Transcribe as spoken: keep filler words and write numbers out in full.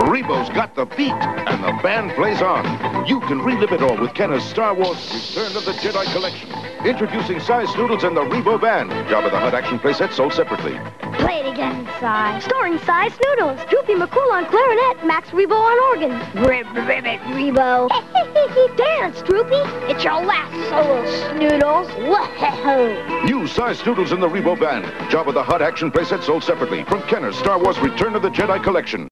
Rebo's got the beat, and the band plays on. You can relive it all with Kenner's Star Wars Return of the Jedi collection. Introducing Cy Snoodles and the Rebo Band. Jabba the Hutt action playset sold separately. Play it again, Cy. Starring Cy Snoodles, Droopy McCool on clarinet, Max Rebo on organ. Rib, ribbit, Rebo. Dance, Droopy. It's your last solo, Snoodles. Whoa. New Cy Snoodles and the Rebo Band. Jabba the Hutt action playset sold separately from Kenner's Star Wars Return of the Jedi collection.